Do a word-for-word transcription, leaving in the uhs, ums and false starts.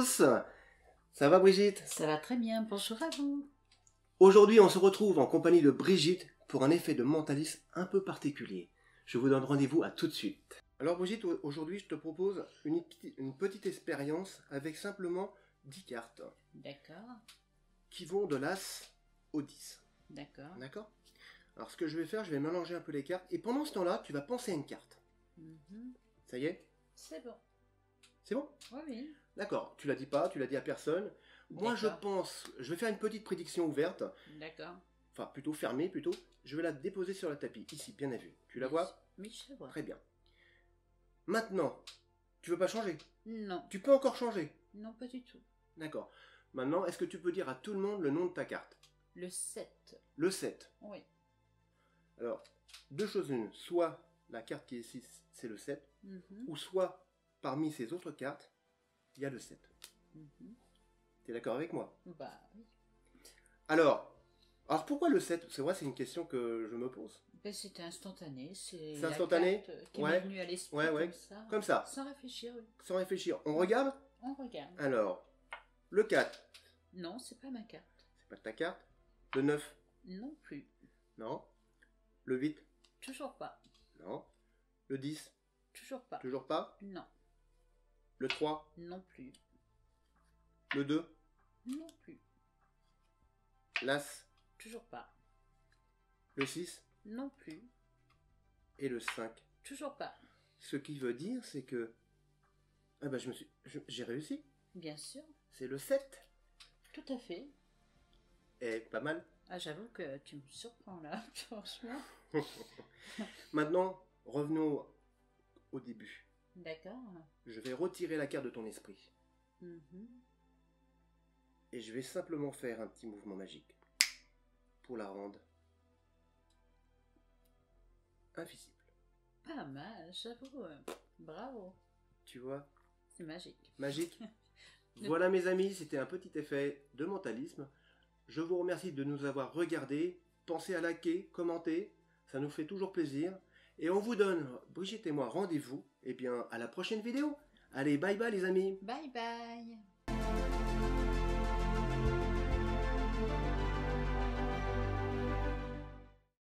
tous. Ça va Brigitte? Ça va très bien, bonjour à vous. Aujourd'hui on se retrouve en compagnie de Brigitte pour un effet de mentalisme un peu particulier. Je vous donne rendez-vous à tout de suite. Alors Brigitte, aujourd'hui je te propose une, une petite expérience avec simplement dix cartes. D'accord. Qui vont de l'As au dix. D'accord. D'accord? Alors ce que je vais faire, je vais mélanger un peu les cartes et pendant ce temps-là, tu vas penser à une carte. Mm-hmm. Ça y est? C'est bon. C'est bon? Oui, oui. D'accord, tu l'as dit pas, tu l'as dit à personne. Moi je pense, je vais faire une petite prédiction ouverte. D'accord. Enfin plutôt fermée plutôt. Je vais la déposer sur le tapis, ici, bien à vue. Tu la vois? Oui, je la vois. Très bien. Maintenant, tu veux pas changer? Non. Tu peux encore changer? Non, pas du tout. D'accord. Maintenant, est-ce que tu peux dire à tout le monde le nom de ta carte? Le sept. Le sept. Oui. Alors, deux choses une. Soit la carte qui est ici, c'est le sept, Mm-hmm. ou soit parmi ces autres cartes, il y a le sept. Mm-hmm. Tu es d'accord avec moi? Bah oui. Alors, alors pourquoi le sept? C'est vrai, c'est une question que je me pose. Ben, c'était instantané. C'est C'est instantané? la carte qui Ouais. m'est venue à l'esprit Ouais, ouais. comme ça. Comme ça. Sans réfléchir, oui. Sans réfléchir. On regarde? On regarde. Alors, le quatre, Non, c'est pas ma carte. c'est pas de ta carte. Le neuf, Non plus. non. Le huit, Toujours pas. non. Le dix, Toujours pas. toujours pas. Non. Le trois, Non plus. le deux, Non plus. l'As, Toujours pas. le six Non plus. et le cinq. Toujours pas. Ce qui veut dire, c'est que... Ah ben, je me suis... je- j'ai réussi. Bien sûr. C'est le sept. Tout à fait. Et pas mal. Ah, j'avoue que tu me surprends là, franchement. Maintenant, revenons au début. D'accord. Je vais retirer la carte de ton esprit. Mhm. Et je vais simplement faire un petit mouvement magique. Pour la rendre invisible. Pas mal, j'avoue. euh, Bravo. Tu vois? C'est magique. Magique. Voilà mes amis, c'était un petit effet de mentalisme. Je vous remercie de nous avoir regardés. Pensez à liker, commenter, ça nous fait toujours plaisir. Et on vous donne, Brigitte et moi, rendez-vous, et bien à la prochaine vidéo. Allez, bye bye les amis. Bye bye.